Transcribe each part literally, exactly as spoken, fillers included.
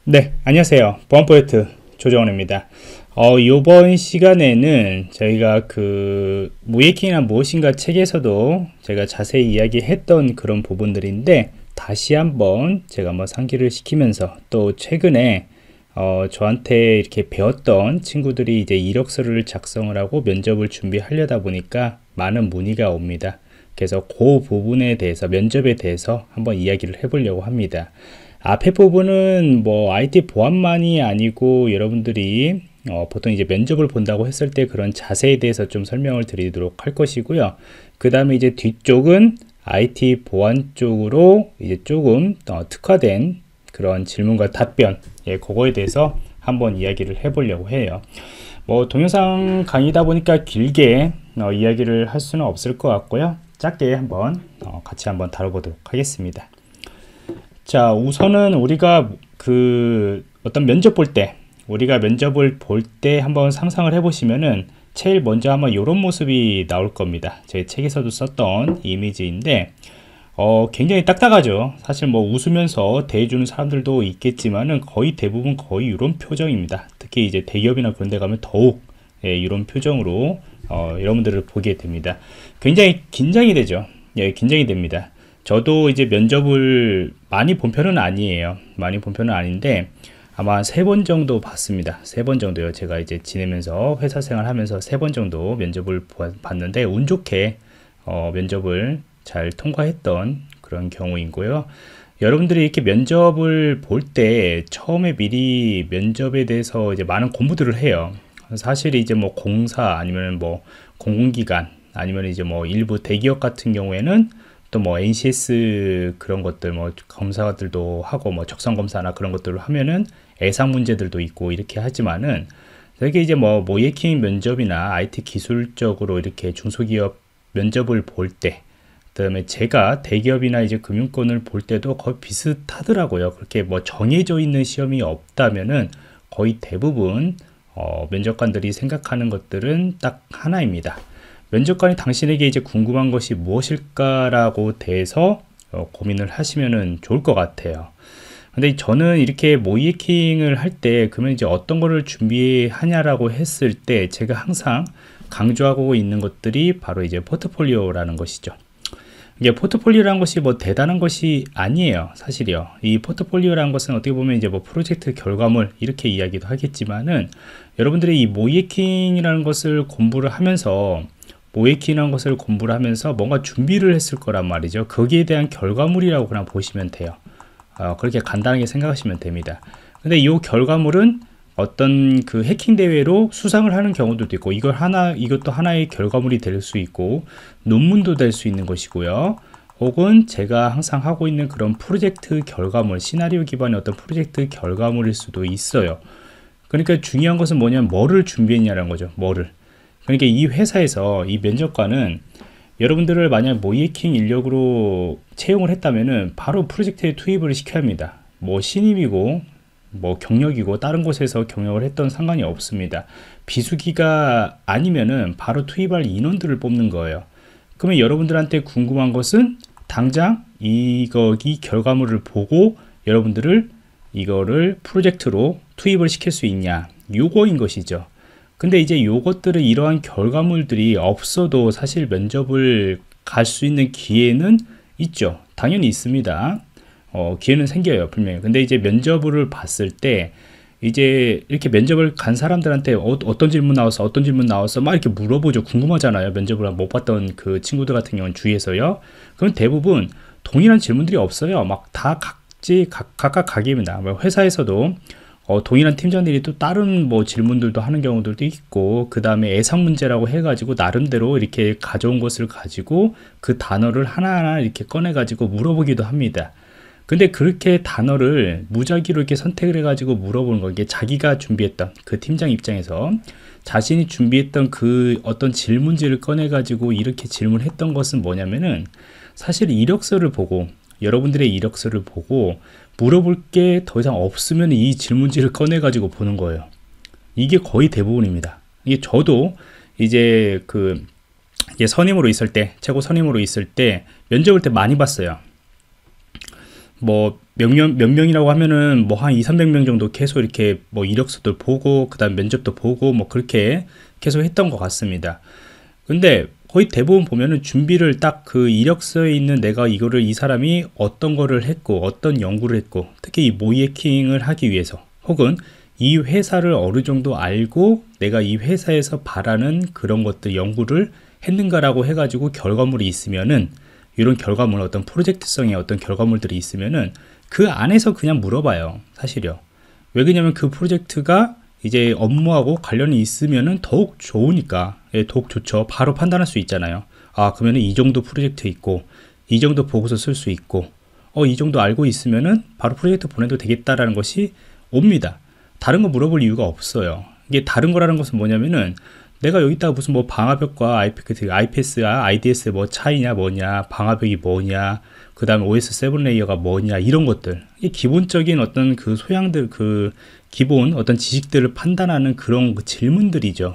네, 안녕하세요. 보안포인트 조정원입니다. 어, 이번 시간에는 저희가 그 무예킹이란 무엇인가 책에서도 제가 자세히 이야기했던 그런 부분들인데 다시 한번 제가 한번 상기를 시키면서 또 최근에 어, 저한테 이렇게 배웠던 친구들이 이제 이력서를 작성을 하고 면접을 준비하려다 보니까 많은 문의가 옵니다. 그래서 그 부분에 대해서 면접에 대해서 한번 이야기를 해보려고 합니다. 앞에 부분은 뭐 아이티 보안만이 아니고 여러분들이 어, 보통 이제 면접을 본다고 했을 때 그런 자세에 대해서 좀 설명을 드리도록 할 것이고요. 그 다음에 이제 뒤쪽은 아이티 보안 쪽으로 이제 조금 어, 특화된 그런 질문과 답변, 예, 그거에 대해서 한번 이야기를 해보려고 해요. 뭐 동영상 강의다 보니까 길게 어, 이야기를 할 수는 없을 것 같고요. 짧게 한번 어, 같이 한번 다뤄보도록 하겠습니다. 자, 우선은 우리가 그 어떤 면접 볼 때, 우리가 면접을 볼 때 한번 상상을 해보시면은 제일 먼저 아마 이런 모습이 나올 겁니다. 제 책에서도 썼던 이미지인데, 어, 굉장히 딱딱하죠. 사실 뭐 웃으면서 대해주는 사람들도 있겠지만은 거의 대부분 거의 이런 표정입니다. 특히 이제 대기업이나 그런 데 가면 더욱 예, 이런 표정으로 어, 여러분들을 보게 됩니다. 굉장히 긴장이 되죠. 예, 긴장이 됩니다. 저도 이제 면접을 많이 본 편은 아니에요. 많이 본 편은 아닌데 아마 세 번 정도 봤습니다. 세 번 정도요. 제가 이제 지내면서 회사 생활 하면서 세 번 정도 면접을 봤는데 운 좋게 어, 면접을 잘 통과했던 그런 경우이고요. 여러분들이 이렇게 면접을 볼 때 처음에 미리 면접에 대해서 이제 많은 공부들을 해요. 사실 이제 뭐 공사 아니면 뭐 공공기관 아니면 이제 뭐 일부 대기업 같은 경우에는 또 뭐 엔씨에스 그런 것들 뭐 검사들도 하고 뭐 적성 검사나 그런 것들을 하면은 예상 문제들도 있고 이렇게 하지만은 되게 이제 뭐 모예킹 면접이나 아이티 기술적으로 이렇게 중소기업 면접을 볼 때, 그다음에 제가 대기업이나 이제 금융권을 볼 때도 거의 비슷하더라고요. 그렇게 뭐 정해져 있는 시험이 없다면은 거의 대부분 어, 면접관들이 생각하는 것들은 딱 하나입니다. 면접관이 당신에게 이제 궁금한 것이 무엇일까라고 대해서 어, 고민을 하시면은 좋을 것 같아요. 근데 저는 이렇게 모이에킹을 할 때 그러면 이제 어떤 거를 준비하냐라고 했을 때 제가 항상 강조하고 있는 것들이 바로 이제 포트폴리오라는 것이죠. 이게 포트폴리오라는 것이 뭐 대단한 것이 아니에요. 사실이요. 이 포트폴리오라는 것은 어떻게 보면 이제 뭐 프로젝트 결과물 이렇게 이야기도 하겠지만은 여러분들이 이 모이에킹이라는 것을 공부를 하면서 모이에킹이라는 것을 공부를 하면서 뭔가 준비를 했을 거란 말이죠. 거기에 대한 결과물이라고 그냥 보시면 돼요. 어, 그렇게 간단하게 생각하시면 됩니다. 근데 이 결과물은 어떤 그 해킹 대회로 수상을 하는 경우도 있고, 이걸 하나, 이것도 하나의 결과물이 될 수 있고, 논문도 될 수 있는 것이고요. 혹은 제가 항상 하고 있는 그런 프로젝트 결과물, 시나리오 기반의 어떤 프로젝트 결과물일 수도 있어요. 그러니까 중요한 것은 뭐냐면, 뭐를 준비했냐는 거죠. 뭐를. 그러니까 이 회사에서 이 면접관은 여러분들을 만약 모이에킹 인력으로 채용을 했다면은 바로 프로젝트에 투입을 시켜야 합니다. 뭐 신입이고 뭐 경력이고 다른 곳에서 경력을 했던 상관이 없습니다. 비수기가 아니면은 바로 투입할 인원들을 뽑는 거예요. 그러면 여러분들한테 궁금한 것은 당장 이거 이 결과물을 보고 여러분들을 이거를 프로젝트로 투입을 시킬 수 있냐, 요거인 것이죠. 근데 이제 요것들은 이러한 결과물들이 없어도 사실 면접을 갈 수 있는 기회는 있죠. 당연히 있습니다. 어, 기회는 생겨요, 분명히. 근데 이제 면접을 봤을 때 이제 이렇게 면접을 간 사람들한테 어, 어떤 질문 나왔어, 어떤 질문 나왔어, 막 이렇게 물어보죠. 궁금하잖아요. 면접을 못 봤던 그 친구들 같은 경우는 주위에서요. 그럼 대부분 동일한 질문들이 없어요. 막 다 각지 각, 각각 각입니다. 회사에서도 어, 동일한 팀장들이 또 다른 뭐 질문들도 하는 경우들도 있고, 그 다음에 예상 문제라고 해가지고 나름대로 이렇게 가져온 것을 가지고 그 단어를 하나하나 이렇게 꺼내가지고 물어보기도 합니다. 근데 그렇게 단어를 무작위로 이렇게 선택을 해가지고 물어보는 거, 이게 자기가 준비했던 그 팀장 입장에서 자신이 준비했던 그 어떤 질문지를 꺼내가지고 이렇게 질문했던 것은 뭐냐면은 사실 이력서를 보고, 여러분들의 이력서를 보고 물어볼 게 더 이상 없으면 이 질문지를 꺼내 가지고 보는 거예요. 이게 거의 대부분입니다. 이게 저도 이제 그 이제 선임으로 있을 때, 최고 선임으로 있을 때 면접을 때 많이 봤어요. 뭐 몇 명, 몇 명이라고 하면은 뭐 한 이삼백 명 정도 계속 이렇게 뭐 이력서들 보고 그다음 면접도 보고 뭐 그렇게 계속 했던 것 같습니다. 근데 거의 대부분 보면은 준비를 딱 그 이력서에 있는 내가 이거를 이 사람이 어떤 거를 했고 어떤 연구를 했고 특히 이 모이에킹을 하기 위해서 혹은 이 회사를 어느 정도 알고 내가 이 회사에서 바라는 그런 것들 연구를 했는가라고 해가지고 결과물이 있으면은 이런 결과물 어떤 프로젝트성의 어떤 결과물들이 있으면은 그 안에서 그냥 물어봐요. 사실요. 왜 그러냐면 그 프로젝트가 이제 업무하고 관련이 있으면은 더욱 좋으니까. 예, 더욱 좋죠. 바로 판단할 수 있잖아요. 아, 그러면은 이 정도 프로젝트 있고 이 정도 보고서 쓸 수 있고 어, 이 정도 알고 있으면은 바로 프로젝트 보내도 되겠다라는 것이 옵니다. 다른 거 물어볼 이유가 없어요. 이게 다른 거라는 것은 뭐냐면은 내가 여기다가 무슨 뭐 방화벽과 아이피에스와 아이디에스의 뭐 차이냐 뭐냐, 방화벽이 뭐냐, 그 다음에 오에스 세븐 레이어가 뭐냐, 이런 것들. 이 기본적인 어떤 그 소양들, 그 기본 어떤 지식들을 판단하는 그런 그 질문들이죠.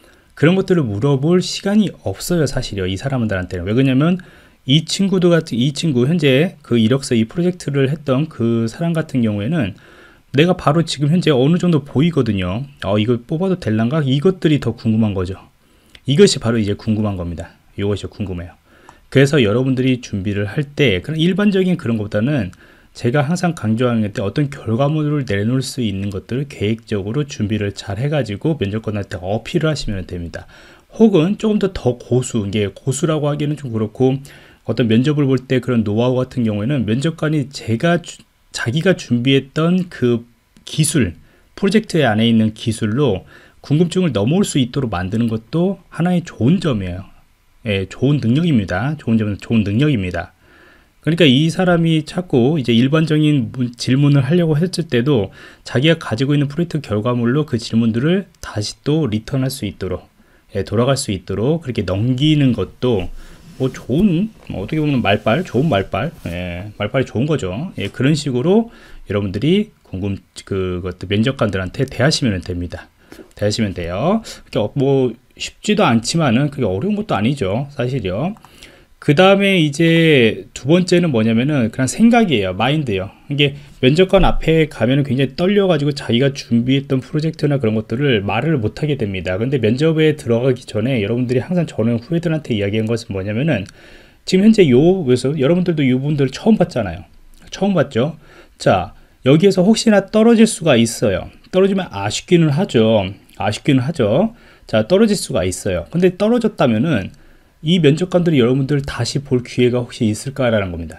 그런 것들을 물어볼 시간이 없어요, 사실요. 이 사람들한테는. 왜 그러냐면 이 친구도 같은, 이 친구, 현재 그 이력서 이 프로젝트를 했던 그 사람 같은 경우에는 내가 바로 지금 현재 어느 정도 보이거든요. 어, 이거 뽑아도 될란가? 이것들이 더 궁금한 거죠. 이것이 바로 이제 궁금한 겁니다. 이것이 궁금해요. 그래서 여러분들이 준비를 할 때 그런 일반적인 그런 것보다는 제가 항상 강조하는 게 어떤 결과물을 내놓을 수 있는 것들을 계획적으로 준비를 잘 해가지고 면접관한테 어필을 하시면 됩니다. 혹은 조금 더 더 고수, 이게 고수라고 하기에는 좀 그렇고 어떤 면접을 볼 때 그런 노하우 같은 경우에는 면접관이 제가 주, 자기가 준비했던 그 기술, 프로젝트 안에 있는 기술로 궁금증을 넘어올 수 있도록 만드는 것도 하나의 좋은 점이에요. 예, 좋은 능력입니다. 좋은 점은 좋은 능력입니다. 그러니까 이 사람이 자꾸 이제 일반적인 질문을 하려고 했을 때도 자기가 가지고 있는 프로젝트 결과물로 그 질문들을 다시 또 리턴할 수 있도록, 예, 돌아갈 수 있도록 그렇게 넘기는 것도 뭐 좋은, 뭐 어떻게 보면 말빨, 좋은 말빨, 예, 말빨이 좋은 거죠. 예, 그런 식으로 여러분들이 궁금, 그것도 면접관들한테 대하시면 됩니다. 대하시면 돼요. 그러니까 뭐 쉽지도 않지만은 그게 어려운 것도 아니죠. 사실요. 그 다음에 이제 두 번째는 뭐냐면은 그냥 생각이에요. 마인드예요. 이게 면접관 앞에 가면은 굉장히 떨려가지고 자기가 준비했던 프로젝트나 그런 것들을 말을 못하게 됩니다. 근데 면접에 들어가기 전에 여러분들이 항상 저는 후배들한테 이야기한 것은 뭐냐면은 지금 현재 요, 그래서 여러분들도 이분들 처음 봤잖아요. 처음 봤죠. 자, 여기에서 혹시나 떨어질 수가 있어요. 떨어지면 아쉽기는 하죠. 아쉽기는 하죠. 자, 떨어질 수가 있어요. 근데 떨어졌다면은 이 면접관들이 여러분들 다시 볼 기회가 혹시 있을까라는 겁니다.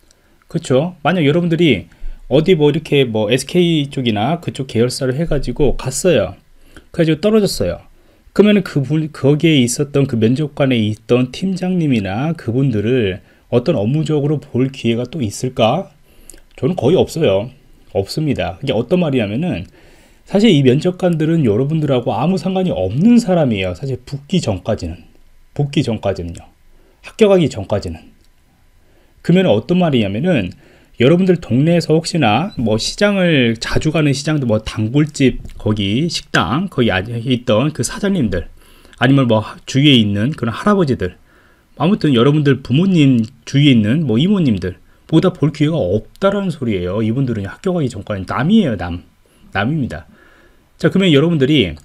그렇죠? 만약 여러분들이 어디 뭐 이렇게 뭐 에스케이 쪽이나 그쪽 계열사를 해가지고 갔어요. 그래가지고 떨어졌어요. 그러면은 그분, 거기에 있었던 그 면접관에 있던 팀장님이나 그분들을 어떤 업무적으로 볼 기회가 또 있을까? 저는 거의 없어요. 없습니다. 이게 어떤 말이냐면은 사실 이 면접관들은 여러분들하고 아무 상관이 없는 사람이에요. 사실 붙기 전까지는. 붙기 전까지는요. 합격하기 전까지는. 그러면 어떤 말이냐면은 여러분들 동네에서 혹시나 뭐 시장을 자주 가는 시장도 뭐 단골집 거기 식당 거기 있던 그 사장님들 아니면 뭐 주위에 있는 그런 할아버지들 아무튼 여러분들 부모님 주위에 있는 뭐 이모님들 보다 볼 기회가 없다라는 소리예요. 이분들은 합격하기 전까지 남이에요. 남. 남입니다. 자, 그러면 여러분들이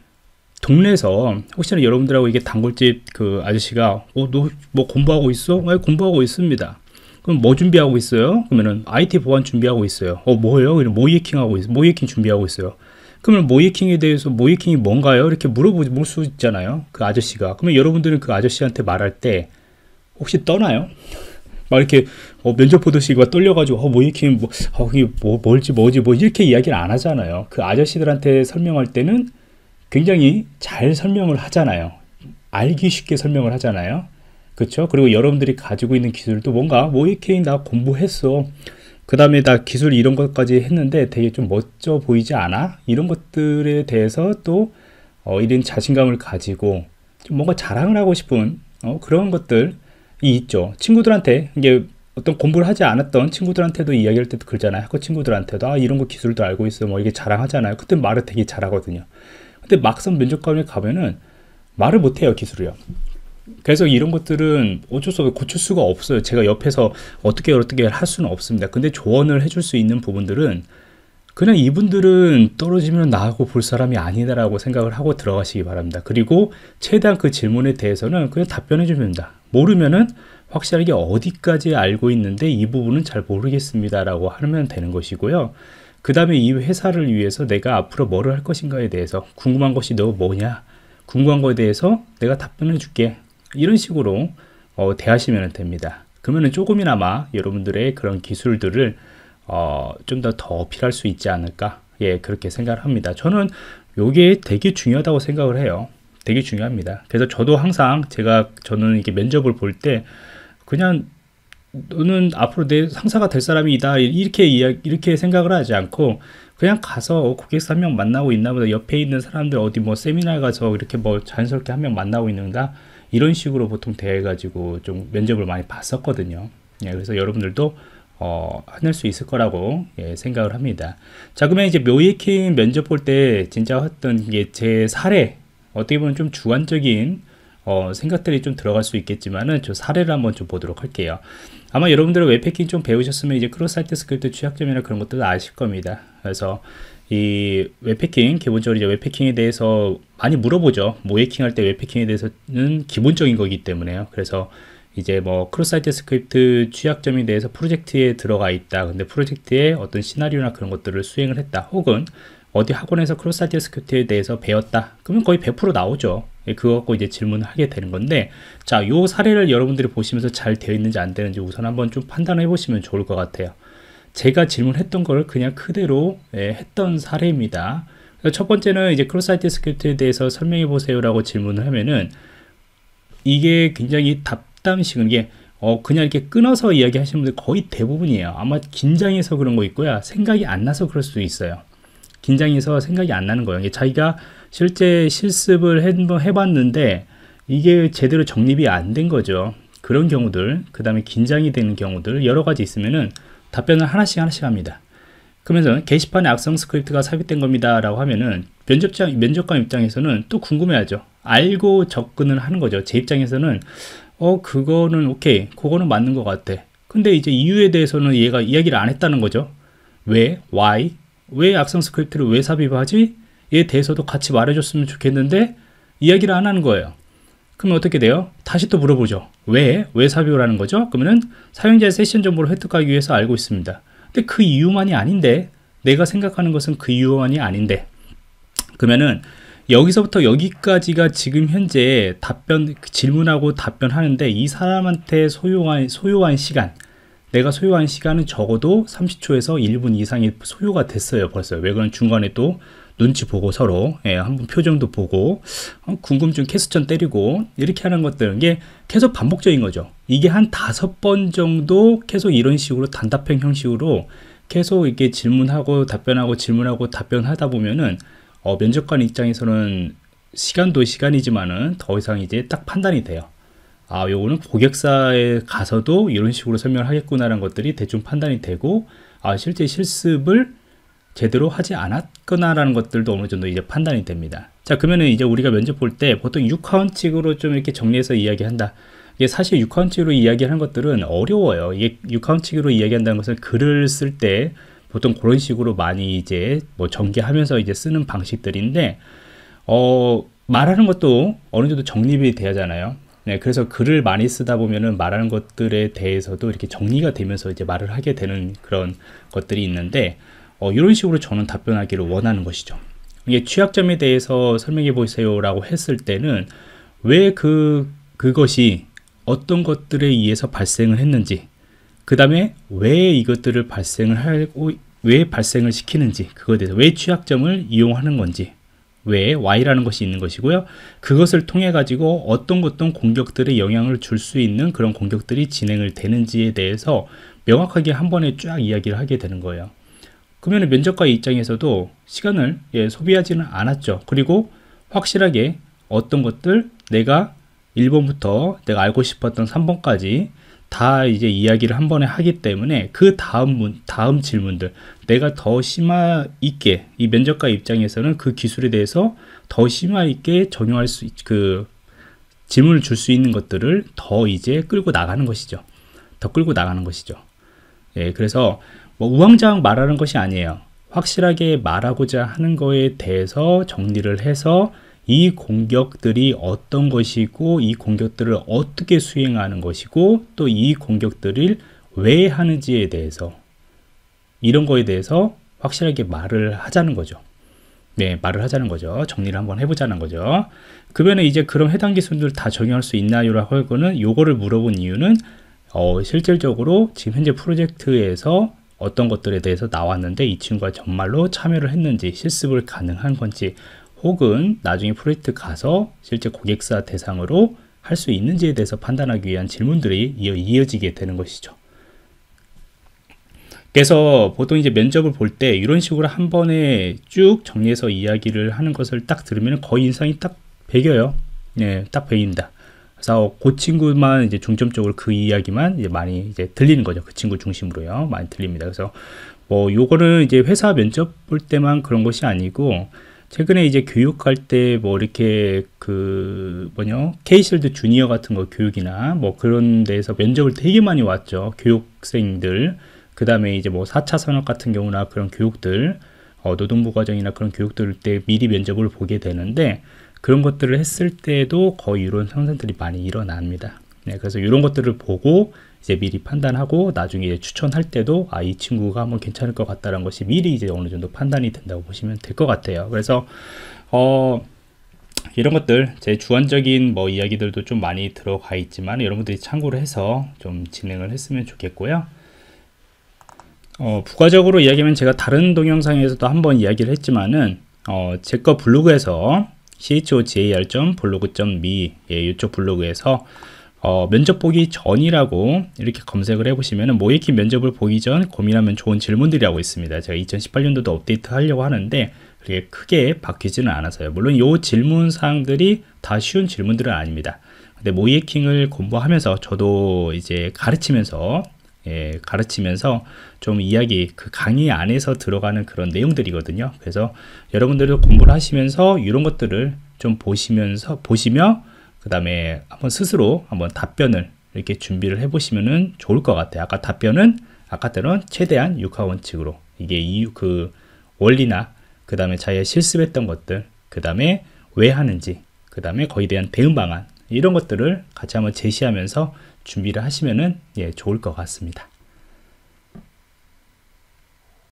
동네에서 혹시나 여러분들하고 이게 단골집 그 아저씨가 어, 너 뭐 공부하고 있어? 네, 공부하고 있습니다. 그럼 뭐 준비하고 있어요? 그러면은 아이티 보안 준비하고 있어요. 어, 뭐예요? 그럼 모이에킹 하고 있어요. 모이에킹 준비하고 있어요. 그러면 모이에킹에 대해서 모이에킹이 뭔가요? 이렇게 물어볼 수 있잖아요. 그 아저씨가. 그러면 여러분들은 그 아저씨한테 말할 때 혹시 떠나요? 막 이렇게 어, 면접 보듯이 막 떨려가지고 어, 모이에킹 뭐, 어, 이게 뭐 뭘지 뭐지 뭐 이렇게 이야기를 안 하잖아요. 그 아저씨들한테 설명할 때는 굉장히 잘 설명을 하잖아요. 알기 쉽게 설명을 하잖아요. 그렇죠? 그리고 여러분들이 가지고 있는 기술도 뭔가 모이에킹 나 공부했어. 그 다음에 나 기술 이런 것까지 했는데 되게 좀 멋져 보이지 않아? 이런 것들에 대해서 또 어, 이런 자신감을 가지고 좀 뭔가 자랑을 하고 싶은 어, 그런 것들이 있죠. 친구들한테 이게 어떤 공부를 하지 않았던 친구들한테도 이야기할 때도 그러잖아요. 학교 친구들한테도 아, 이런 거 기술도 알고 있어. 뭐 이게 자랑하잖아요. 그때 말을 되게 잘하거든요. 근데 막상 면접관에 가면은 말을 못해요. 기술이요. 그래서 이런 것들은 어쩔 수 없이 고칠 수가 없어요. 제가 옆에서 어떻게 어떻게 할 수는 없습니다. 근데 조언을 해줄 수 있는 부분들은 그냥 이분들은 떨어지면 나하고 볼 사람이 아니다라고 생각을 하고 들어가시기 바랍니다. 그리고 최대한 그 질문에 대해서는 그냥 답변해 주면 됩니다. 모르면은 확실하게 어디까지 알고 있는데 이 부분은 잘 모르겠습니다라고 하면 되는 것이고요. 그 다음에 이 회사를 위해서 내가 앞으로 뭐를 할 것인가에 대해서 궁금한 것이 너 뭐냐? 궁금한 거에 대해서 내가 답변해 줄게. 이런 식으로 어, 대하시면 됩니다. 그러면 조금이나마 여러분들의 그런 기술들을 어, 좀 더 더 어필할 수 있지 않을까? 예, 그렇게 생각을 합니다. 저는 요게 되게 중요하다고 생각을 해요. 되게 중요합니다. 그래서 저도 항상 제가 저는 이렇게 면접을 볼 때 그냥 너는 앞으로 내 상사가 될 사람이다 이렇게 이야기, 이렇게 생각을 하지 않고 그냥 가서 고객사 한 명 만나고 있나 보다, 옆에 있는 사람들 어디 뭐 세미나 가서 이렇게 뭐 자연스럽게 한 명 만나고 있는가, 이런 식으로 보통 대해 가지고 좀 면접을 많이 봤었거든요. 예, 그래서 여러분들도 어, 해낼 수 있을 거라고 예, 생각을 합니다. 자, 그러면 이제 묘이킹 면접 볼 때 진짜 했던 게 제 사례, 어떻게 보면 좀 주관적인 어, 생각들이 좀 들어갈 수 있겠지만은 저 사례를 한번 좀 보도록 할게요. 아마 여러분들은 웹패킹 좀 배우셨으면 이제 크로사이트 스크립트 취약점이나 그런 것들을 아실 겁니다. 그래서 이 웹패킹, 기본적으로 이제 웹패킹에 대해서 많이 물어보죠. 모해킹 할 때 웹패킹에 대해서는 기본적인 거기 때문에요. 그래서 이제 뭐 크로사이트 스크립트 취약점에 대해서 프로젝트에 들어가 있다. 근데 프로젝트에 어떤 시나리오나 그런 것들을 수행을 했다. 혹은 어디 학원에서 크로사이트 스크립트에 대해서 배웠다. 그러면 거의 백 퍼센트 나오죠. 그거 갖고 이제 질문을 하게 되는 건데, 자, 요 사례를 여러분들이 보시면서 잘 되어 있는지 안 되는지 우선 한번 좀 판단해 보시면 좋을 것 같아요. 제가 질문했던 걸 그냥 그대로 예, 했던 사례입니다. 첫 번째는 이제 크로사이트 스크립트에 대해서 설명해 보세요라고 질문을 하면은 이게 굉장히 답담식은 이게 어 그냥 이렇게 끊어서 이야기하시는 분들 거의 대부분이에요. 아마 긴장해서 그런 거 있고요. 생각이 안 나서 그럴 수도 있어요. 긴장해서 생각이 안 나는 거예요. 자기가 실제 실습을 한번 해봤는데 이게 제대로 정립이 안 된 거죠. 그런 경우들, 그 다음에 긴장이 되는 경우들 여러 가지 있으면은 답변을 하나씩 하나씩 합니다. 그러면서 게시판에 악성 스크립트가 삽입된 겁니다 라고 하면은 면접장, 면접관 입장에서는 또 궁금해하죠. 알고 접근을 하는 거죠. 제 입장에서는 어 그거는 오케이, 그거는 맞는 것 같아. 근데 이제 이유에 대해서는 얘가 이야기를 안 했다는 거죠. 왜? Why? 왜 악성 스크립트를 왜 삽입하지? 에 대해서도 같이 말해줬으면 좋겠는데 이야기를 안 하는 거예요. 그러면 어떻게 돼요? 다시 또 물어보죠. 왜? 왜 삽입을 하는 거죠? 그러면은 사용자의 세션 정보를 획득하기 위해서 알고 있습니다. 근데 그 이유만이 아닌데, 내가 생각하는 것은 그 이유만이 아닌데, 그러면은 여기서부터 여기까지가 지금 현재 답변, 질문하고 답변하는데 이 사람한테 소요한, 소요한 시간, 내가 소요한 시간은 적어도 삼십 초에서 일 분 이상이 소요가 됐어요. 벌써. 왜 그런 중간에 또 눈치 보고 서로 예, 한번 표정도 보고 어, 궁금증 캐스천 때리고 이렇게 하는 것들, 이게 계속 반복적인 거죠. 이게 한 다섯 번 정도 계속 이런 식으로 단답형 형식으로 계속 이렇게 질문하고 답변하고 질문하고 답변하다 보면은 어, 면접관 입장에서는 시간도 시간이지만은 더 이상 이제 딱 판단이 돼요. 아, 요거는 고객사에 가서도 이런 식으로 설명을 하겠구나라는 것들이 대충 판단이 되고, 아, 실제 실습을 제대로 하지 않았거나라는 것들도 어느 정도 이제 판단이 됩니다. 자, 그러면은 이제 우리가 면접 볼 때 보통 육하원칙으로 좀 이렇게 정리해서 이야기한다. 이게 사실 육하원칙으로 이야기하는 것들은 어려워요. 이게 육하원칙으로 이야기한다는 것은 글을 쓸 때 보통 그런 식으로 많이 이제 뭐 전개하면서 이제 쓰는 방식들인데, 어, 말하는 것도 어느 정도 정립이 돼야 하잖아요. 네, 그래서 글을 많이 쓰다 보면은 말하는 것들에 대해서도 이렇게 정리가 되면서 이제 말을 하게 되는 그런 것들이 있는데, 어, 이런 식으로 저는 답변하기를 원하는 것이죠. 이게 취약점에 대해서 설명해 보세요 라고 했을 때는 왜 그, 그것이 어떤 것들에 의해서 발생을 했는지, 그 다음에 왜 이것들을 발생을 하고, 왜 발생을 시키는지, 그거에 대해서 왜 취약점을 이용하는 건지, 왜 Y라는 것이 있는 것이고요. 그것을 통해 가지고 어떤 어떤 공격들에 영향을 줄 수 있는 그런 공격들이 진행을 되는지에 대해서 명확하게 한 번에 쫙 이야기를 하게 되는 거예요. 그러면 면접관 입장에서도 시간을 예, 소비하지는 않았죠. 그리고 확실하게 어떤 것들 내가 일 번부터 내가 알고 싶었던 삼 번까지 다 이제 이야기를 한 번에 하기 때문에 그 다음 문, 다음 질문들 내가 더 심화 있게, 이 면접관 입장에서는 그 기술에 대해서 더 심화 있게 적용할 수, 그 질문을 줄 수 있는 것들을 더 이제 끌고 나가는 것이죠. 더 끌고 나가는 것이죠. 예, 그래서 뭐 우왕좌왕 말하는 것이 아니에요. 확실하게 말하고자 하는 거에 대해서 정리를 해서 이 공격들이 어떤 것이고 이 공격들을 어떻게 수행하는 것이고 또 이 공격들을 왜 하는지에 대해서 이런 거에 대해서 확실하게 말을 하자는 거죠. 네, 말을 하자는 거죠. 정리를 한번 해보자는 거죠. 그러면 이제 그럼 해당 기술들 다 적용할 수 있나요라고 하고는 요거를 물어본 이유는 어, 실질적으로 지금 현재 프로젝트에서 어떤 것들에 대해서 나왔는데 이 친구가 정말로 참여를 했는지 실습을 가능한 건지 혹은 나중에 프로젝트 가서 실제 고객사 대상으로 할 수 있는지에 대해서 판단하기 위한 질문들이 이어, 이어지게 되는 것이죠. 그래서 보통 이제 면접을 볼 때 이런 식으로 한 번에 쭉 정리해서 이야기를 하는 것을 딱 들으면 거의 인상이 딱 배겨요. 네, 딱 배입니다. 그래서 그 친구만 이제 중점적으로 그 이야기만 이제 많이 이제 들리는 거죠. 그 친구 중심으로요. 많이 들립니다. 그래서 뭐 요거는 이제 회사 면접 볼 때만 그런 것이 아니고 최근에 이제 교육할 때 뭐 이렇게 그 뭐냐 K실드 주니어 같은 거 교육이나 뭐 그런 데서 면접을 되게 많이 왔죠. 교육생들. 그 다음에 이제 뭐 사 차 산업 같은 경우나 그런 교육들, 어, 노동부 과정이나 그런 교육들 때 미리 면접을 보게 되는데 그런 것들을 했을 때도 거의 이런 현상들이 많이 일어납니다. 네, 그래서 이런 것들을 보고 이제 미리 판단하고 나중에 이제 추천할 때도 아, 이 친구가 한번 괜찮을 것 같다는 것이 미리 이제 어느 정도 판단이 된다고 보시면 될 것 같아요. 그래서, 어, 이런 것들, 제 주관적인 뭐 이야기들도 좀 많이 들어가 있지만 여러분들이 참고를 해서 좀 진행을 했으면 좋겠고요. 어, 부가적으로 이야기하면 제가 다른 동영상에서도 한번 이야기를 했지만은 어, 제 거 블로그에서 chogar 점 블로그 점 me 예, 이쪽 블로그에서 어, 면접 보기 전이라고 이렇게 검색을 해보시면은 모이킹 면접을 보기 전 고민하면 좋은 질문들이라고 있습니다. 제가 이천십팔 년도도 업데이트 하려고 하는데 그게 크게 바뀌지는 않아서요. 물론 이 질문 사항들이 다 쉬운 질문들은 아닙니다. 근데 모이킹을 공부하면서 저도 이제 가르치면서 예, 가르치면서 좀 이야기 그 강의 안에서 들어가는 그런 내용들이거든요. 그래서 여러분들도 공부를 하시면서 이런 것들을 좀 보시면서 보시며 그 다음에 한번 스스로 한번 답변을 이렇게 준비를 해보시면은 좋을 것 같아요. 아까 답변은 아까 때는 최대한 육하 원칙으로 이게 이유 그 원리나 그 다음에 자기가 실습했던 것들 그 다음에 왜 하는지 그 다음에 거기에 대한 대응 방안 이런 것들을 같이 한번 제시하면서 준비를 하시면은 예, 좋을 것 같습니다.